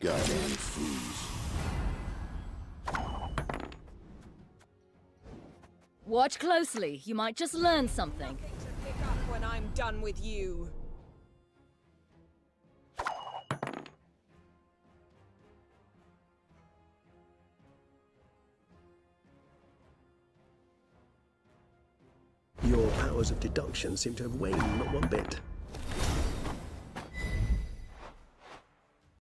Got any fools? Watch closely. You might just learn something. Nothing to pick up when I'm done with you. Your powers of deduction seem to have waned not one bit.